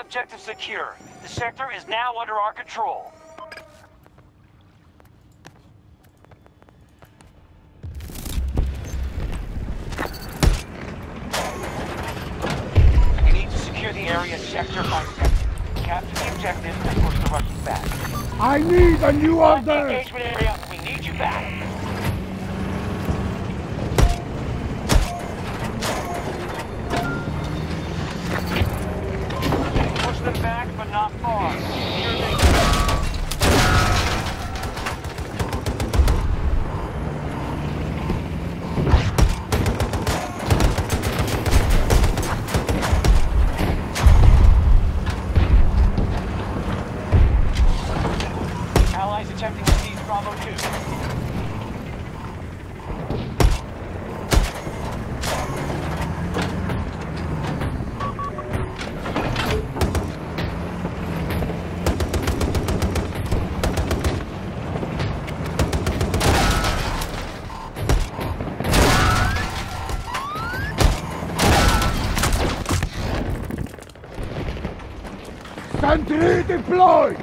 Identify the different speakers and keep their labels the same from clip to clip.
Speaker 1: objective secure. The sector is now under our control. We need to secure the area sector by sector. Capture the objective and push the Russians back.
Speaker 2: I need a new order!
Speaker 1: Engagement area, we need you back. Push them back, but not far. Here they go. Allies attempting to seize Bravo 2.
Speaker 2: Sentry deployed!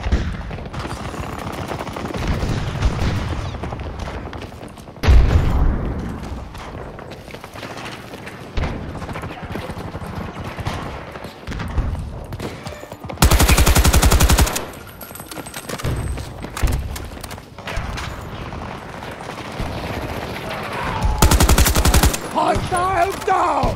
Speaker 2: Hostile down!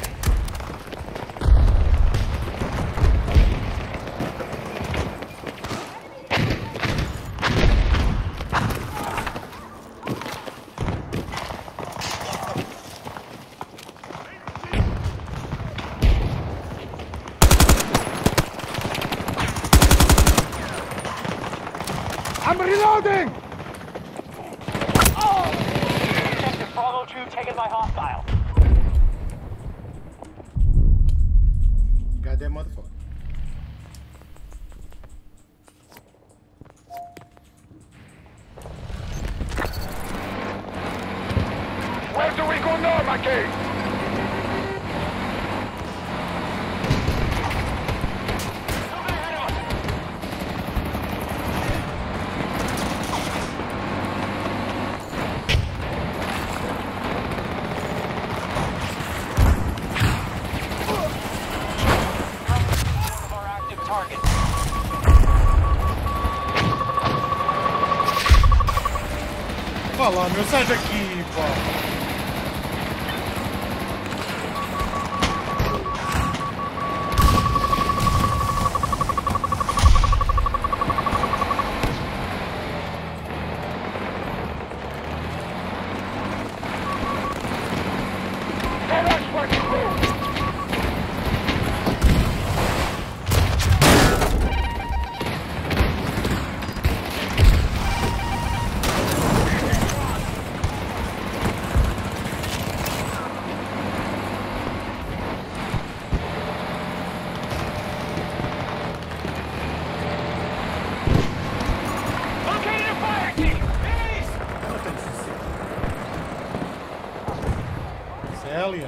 Speaker 2: I'm reloading!
Speaker 1: Objective Bravo 2 taken by hostile.
Speaker 3: Goddamn motherfucker.
Speaker 2: Puerto Rico Norma, Kate!
Speaker 1: Our active target.
Speaker 3: Fala, meu, sai daqui, pô.
Speaker 1: Located a fire team! East!
Speaker 3: Célia.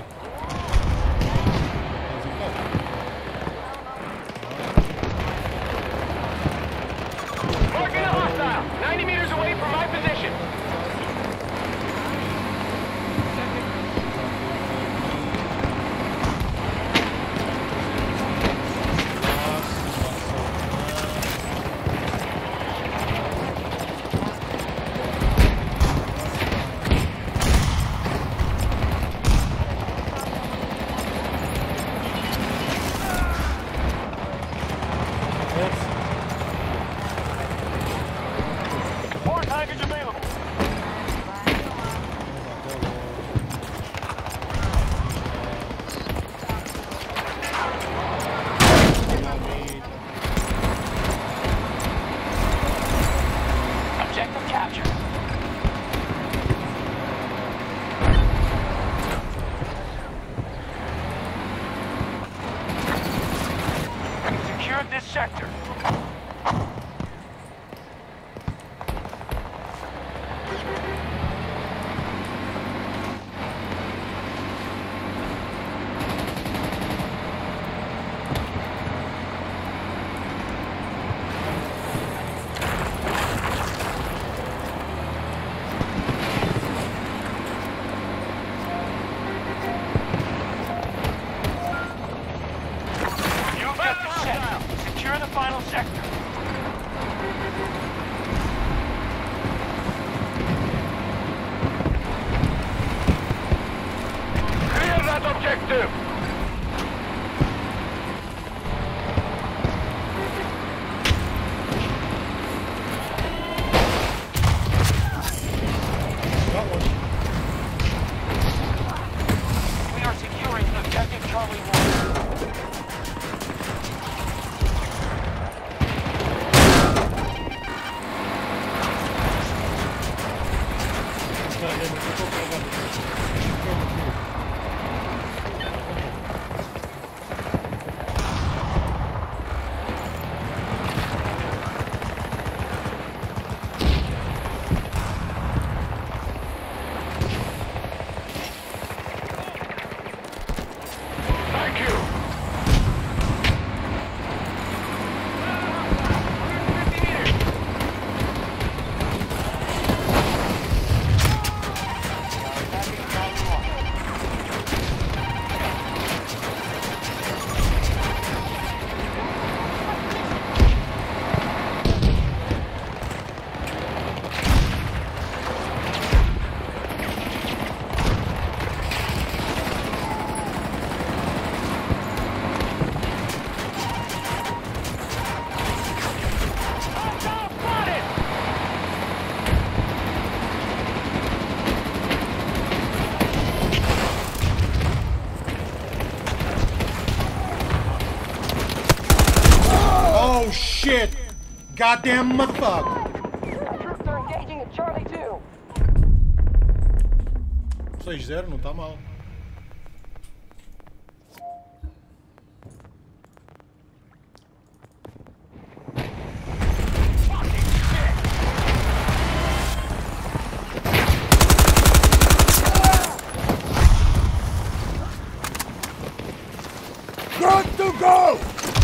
Speaker 1: Marking a hostile! 90 meters away from my position. More package available. Objective captured. We secured this sector. Objective set. Secure the final sector.
Speaker 2: Clear that objective!
Speaker 1: We are securing objective Charlie 1.
Speaker 2: Thank you!
Speaker 1: Attacking Charlie 1.
Speaker 3: Oh shit! Goddamn motherfucker!
Speaker 1: Troops are engaging at Charlie 2.
Speaker 3: 6-0, não tá mal.
Speaker 2: Good to go!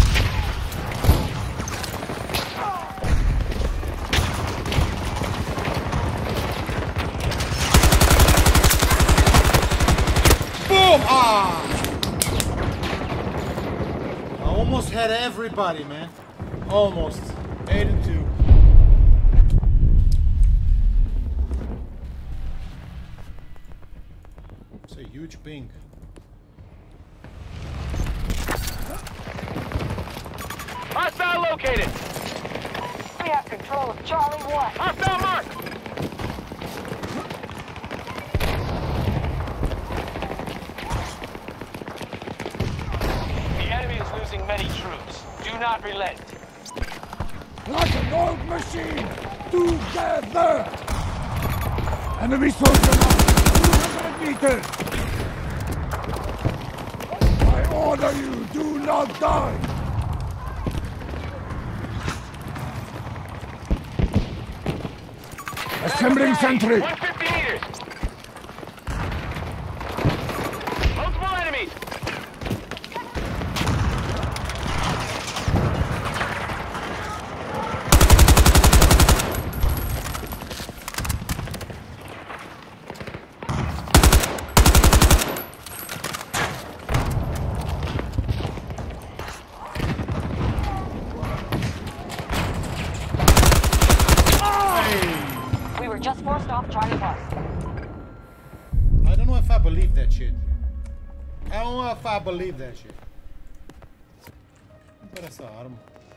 Speaker 3: Boom! Ah! I almost had everybody, man. Almost. 8-2. It's a huge ping.
Speaker 2: Hostile located!
Speaker 1: We have control of Charlie 1.
Speaker 2: Hostile mark!
Speaker 1: The enemy is losing many troops. Do not relent.
Speaker 2: Like an old machine! Together! Enemy soldier mark! 200 meters! I order you, do not die! Assembling sentry! 150 meters! Multiple enemies!
Speaker 1: We were just forced off Charlie 1.
Speaker 3: I don't know if I believe that shit. I don't know if I believe that shit. Vamos para essa arma.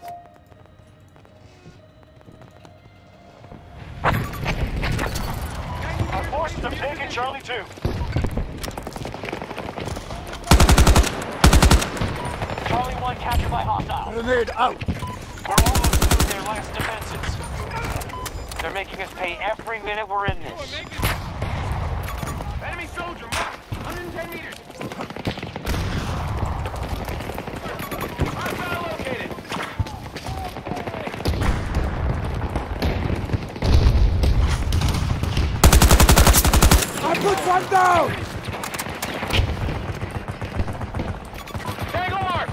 Speaker 1: Our forces have taken Charlie 2. Charlie 1 captured by hostiles.
Speaker 2: Grenade out!
Speaker 1: We're almost through their last defenses. They're making us pay every minute we're in this.
Speaker 2: Enemy soldier mark! 110 meters! Hostile located! I put one down! Tango mark!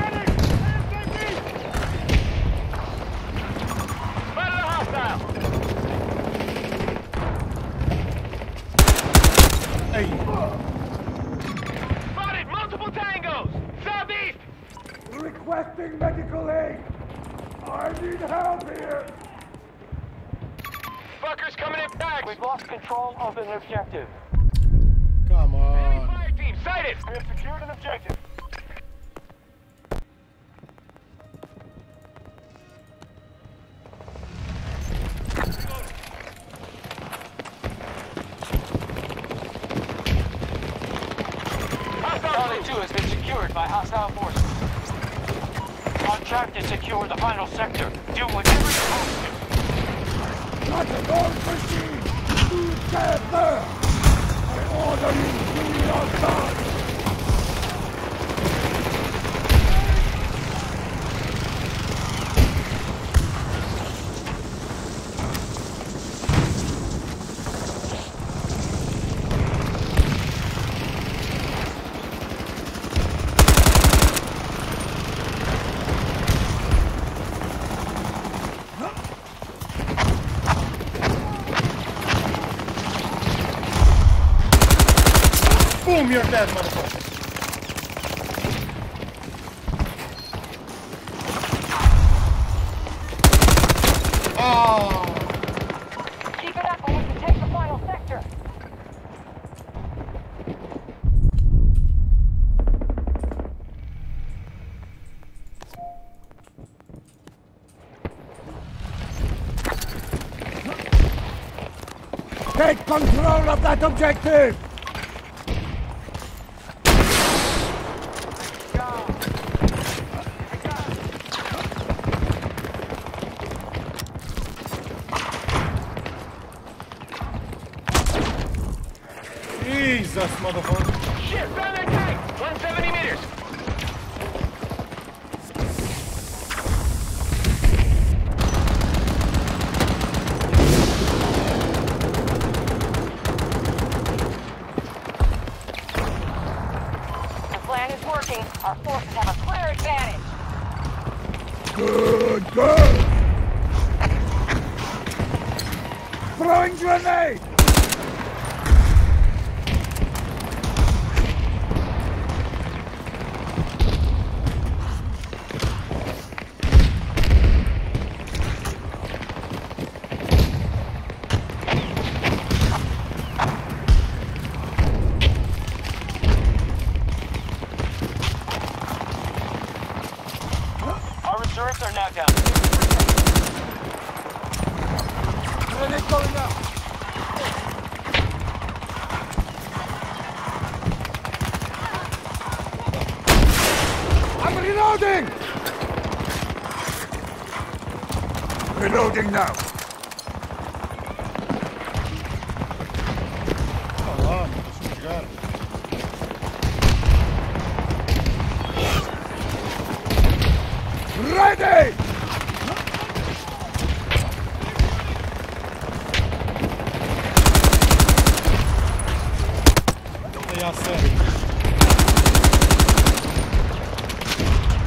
Speaker 2: Spotted a hostile!
Speaker 3: Hey!
Speaker 2: Requesting medical aid! I need help here!
Speaker 1: Fuckers coming in back! We've lost control of an objective.
Speaker 3: Come
Speaker 1: Enemy
Speaker 3: on.
Speaker 1: fire team, sighted! We have secured an objective. Charlie 2 has been secured by hostile forces. On track to secure the final sector. Do whatever you're supposed to.
Speaker 2: Not a dog machine! You stand there! I order you to your side!
Speaker 3: Boom, you're dead, motherfucker. Oh.
Speaker 4: Keep it up, we need to take the final sector.
Speaker 2: Take control of that objective!
Speaker 3: Jesus, motherfucker.
Speaker 1: Shit, found that tank! 170 meters!
Speaker 4: The plan is working. Our forces have a clear advantage.
Speaker 2: Good girl! Throwing grenade!
Speaker 1: Our reserves are now down.
Speaker 2: Grenade going out! I'm reloading! Reloading now!
Speaker 3: Come on, that's what you got.
Speaker 2: Ready!
Speaker 3: They are set.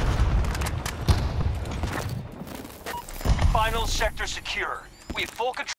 Speaker 1: Final sector secure. We have full control.